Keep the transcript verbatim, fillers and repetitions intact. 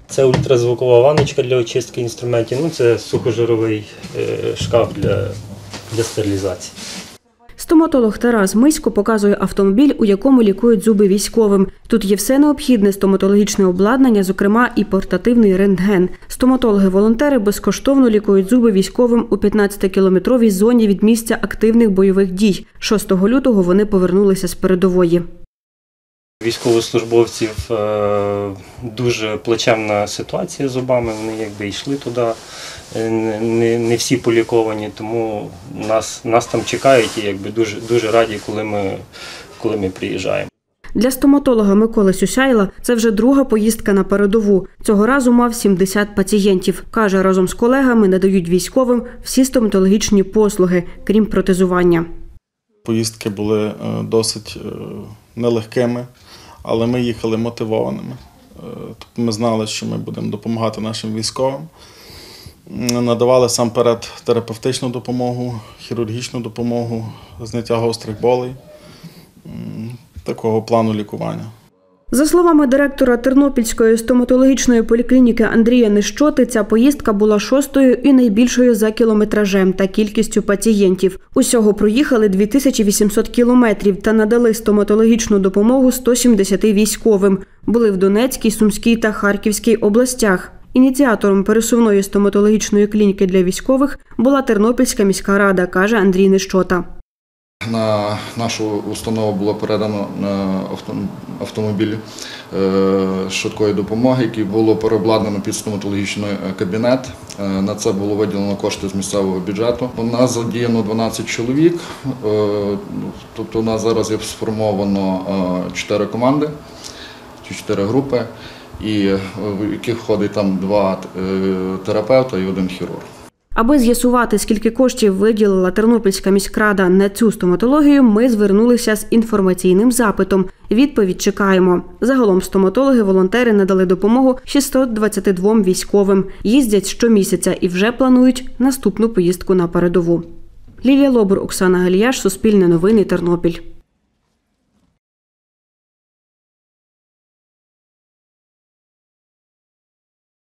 Це ультразвукова ванночка для очистки інструментів, ну це сухожировий шкаф для, для стерилізації. Стоматолог Тарас Мисько показує автомобіль, у якому лікують зуби військовим. Тут є все необхідне стоматологічне обладнання, зокрема і портативний рентген. Стоматологи-волонтери безкоштовно лікують зуби військовим у п'ятнадцятикілометровій зоні від місця активних бойових дій. шостого лютого вони повернулися з передової. Військовослужбовців дуже плачевна ситуація з зубами, вони якби йшли туди, не, не всі поліковані, тому нас, нас там чекають і якби дуже, дуже раді, коли ми, коли ми приїжджаємо. Для стоматолога Миколи Сюсяйла це вже друга поїздка на передову. Цього разу мав сімдесят пацієнтів. Каже, разом з колегами надають військовим всі стоматологічні послуги, крім протезування. Поїздки були досить нелегкими, але ми їхали мотивованими. Тобто ми знали, що ми будемо допомагати нашим військовим. Надавали насамперед терапевтичну допомогу, хірургічну допомогу, зняття гострих болей, такого плану лікування. За словами директора Тернопільської стоматологічної поліклініки Андрія Нищоти, ця поїздка була шостою і найбільшою за кілометражем та кількістю пацієнтів. Усього проїхали дві тисячі вісімсот кілометрів та надали стоматологічну допомогу сто сімдесяти військовим. Були в Донецькій, Сумській та Харківській областях. Ініціатором пересувної стоматологічної клініки для військових була Тернопільська міська рада, каже Андрій Нищота. На нашу установу було передано автомобіль швидкої допомоги, який було переобладнано під стоматологічний кабінет. На це було виділено кошти з місцевого бюджету. У нас задіяно дванадцять чоловік, тобто у нас зараз є сформовано чотири команди, чотири групи, і в яких входить там два терапевта і один хірург. Аби з'ясувати, скільки коштів виділила Тернопільська міськрада на цю стоматологію, ми звернулися з інформаційним запитом. Відповідь чекаємо. Загалом стоматологи-волонтери надали допомогу шістстот двадцяти двом військовим. Їздять щомісяця і вже планують наступну поїздку на передову. Лілія Лобур, Оксана Галіяш, Суспільне новини, Тернопіль.